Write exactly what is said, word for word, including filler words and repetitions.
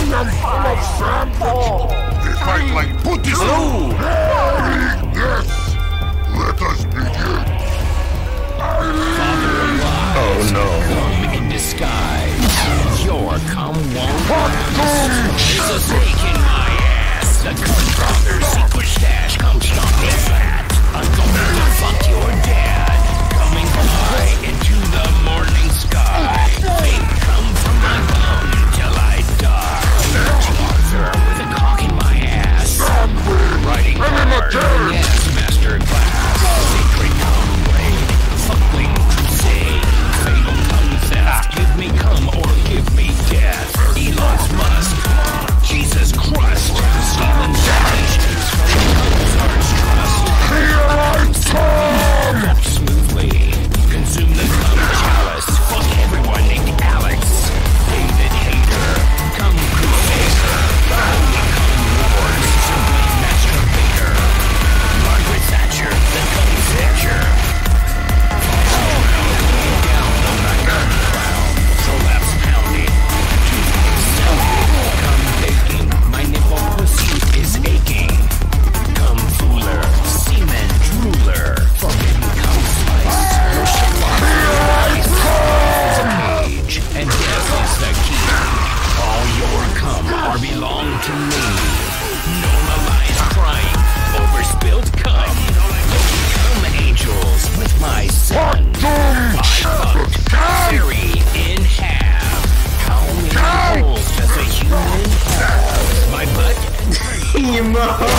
am full of samples. They fight like Pootis. Yes. Let us begin. Oh no. Come in disguise. Your cum won't last. There's a snake in my ass. The cum father's secret stash. Come stomp me flat. I'm going to fuck your dad. Coming high into the morning sky. Fame come from my bum till I die. Arthur with a cock in my ass. Riding hard. Yes, master class. Sacred cum blade. Fuckling crusade. Fatal cum theft. Give me cum or give me death. Elon's Musk. Jesus Christ. Stealing vacations from Cum's trust. Here I come! Smoothly. Consume the cum chalice. Fuck everyone named Alex. David Hater. Cum crusader. Holy cum lords. Simply masturbator. Margaret Thatcher. The cum thatcher. Down the cum crown. Prolapse pounding. Toothpaste selling. Cum baking. My nipple pussy is aching. Cum fooler. Semen drooler. Forbidden cum spice. Is a cage. And death is the key. All your cum or belong to me. Normalize crime over spilled cum. Cum angels with my son. I fucked Siri in half. How many holes does a human have? My butt and brain.